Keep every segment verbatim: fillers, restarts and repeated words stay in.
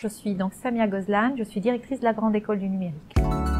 je suis donc Samia Gozlan, je suis directrice de la Grande École du Numérique.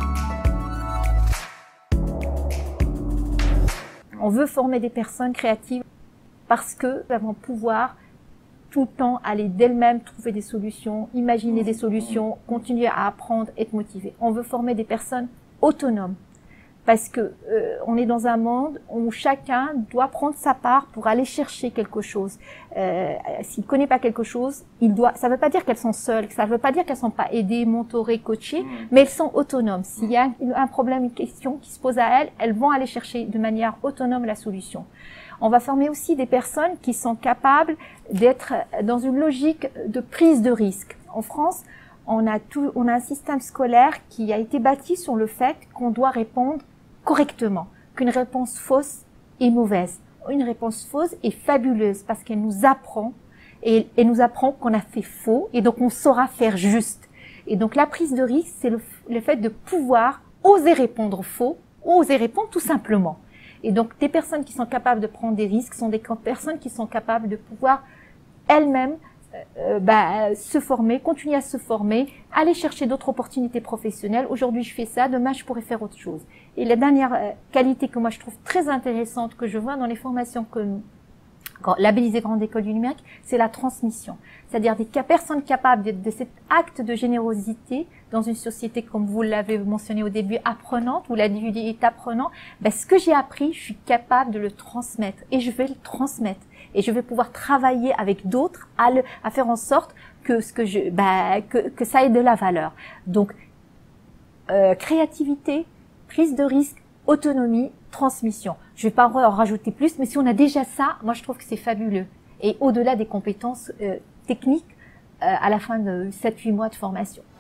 On veut former des personnes créatives parce qu'elles vont pouvoir tout le temps aller d'elles-mêmes trouver des solutions, imaginer des solutions, continuer à apprendre, être motivées. On veut former des personnes autonomes parce que euh, on est dans un monde où chacun doit prendre sa part pour aller chercher quelque chose. Euh, s'il connaît pas quelque chose, il doit. Ça veut pas dire qu'elles sont seules, ça veut pas dire qu'elles sont pas aidées, mentorées, coachées, mais elles sont autonomes. S'il y a un problème, une question qui se pose à elles, elles vont aller chercher de manière autonome la solution. On va former aussi des personnes qui sont capables d'être dans une logique de prise de risque. En France, on a tout, on a un système scolaire qui a été bâti sur le fait qu'on doit répondre correctement, qu'une réponse fausse est mauvaise. Une réponse fausse est fabuleuse parce qu'elle nous apprend et elle nous apprend qu'on a fait faux et donc on saura faire juste. Et donc la prise de risque, c'est le, le fait de pouvoir oser répondre faux, oser répondre tout simplement. Et donc des personnes qui sont capables de prendre des risques sont des personnes qui sont capables de pouvoir elles-mêmes Euh, bah, se former, continuer à se former, aller chercher d'autres opportunités professionnelles. Aujourd'hui, je fais ça, demain, je pourrais faire autre chose. Et la dernière euh, qualité que moi, je trouve très intéressante, que je vois dans les formations que labellisées Grande École du Numérique, c'est la transmission. C'est-à-dire des personnes capables de, de cet acte de générosité dans une société, comme vous l'avez mentionné au début, apprenante, où l'individu est apprenant. Ben, ce que j'ai appris, je suis capable de le transmettre et je vais le transmettre. Et je vais pouvoir travailler avec d'autres à, le, à faire en sorte que ce que je, bah, que, que ça ait de la valeur. Donc, euh, créativité, prise de risque, autonomie, transmission. Je vais pas en rajouter plus, mais si on a déjà ça, moi je trouve que c'est fabuleux. Et au-delà des compétences euh, techniques, euh, à la fin de sept huit mois de formation.